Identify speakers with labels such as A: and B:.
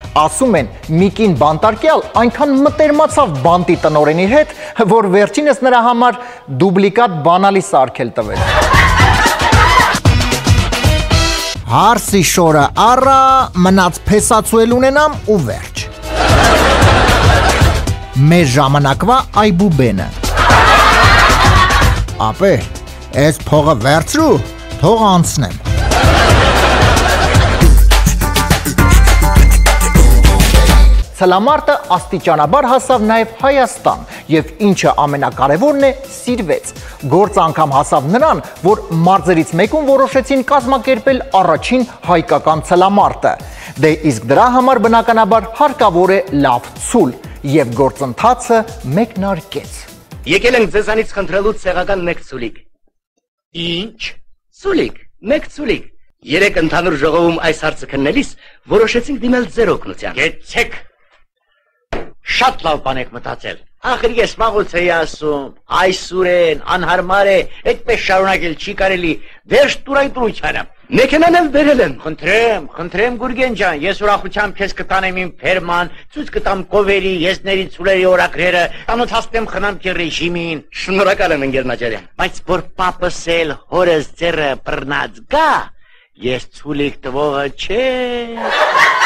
A: Ասում են Միկին բանտարկյալ այնքան մտերմացավ բանտի տնօրենի հետ, որ վերջինս նրա համար դուբլիկատ բանալի սարքել տվեց։ Հարսի շորը առա, մնաց փեսացուել ունենամ ու վերջ։ Մեր ժամանակվա այբուբենը։ Ապե, ես փողը վերցրու, թող անցնեմ։ Ցլամարտը աստիճանաբար հասավ նաև Հայաստան և ինչը ամենակարևորն է սիրվեց։ Գործը անգամ հասավ նրան, որ մարզերից մեկում որոշեցին կազմակերպել առաջին հայկական ցլամարտը։ Դե իսկ դրա համար բնականաբար հարկավոր է լավ ցուլ և գործընթացը մեկնարկեց։
B: Եկել ենք ձեզանից խնդրելու ցեղական մեկ ցուլիկ։ Ինչ? Ցուլիկ, մեկ ցուլիկ։ Երեք ընդհանուր ժողովում այս հարցը քննելիս որոշեցինք դիմել ձեր օգնության։ Գեցեք։ Շատ լավ բան եք մտածել։ Ախր ես մաղուց էի ասում, այսուրեն, անհարմար է, այդպես շարունակել չի կարելի, վերջ տուրայտրությանը։ Մեքենան էլ բերել եմ։ Խնդրեմ Գուրգեն ջան, ես ուրախությամբ քեզ կտանեմ իմ ֆերման, ցույց կտամ կովերի, եզների, ցուլերի օրակրերը, տանոթացնեմ խնամքի ռեժիմին։ Շնորհակալ եմ ընկերնաճարյան։ Բայց որ պապս էլ հորս ձեռը բռնած գա, ես ցուլիկ տվողը չէ։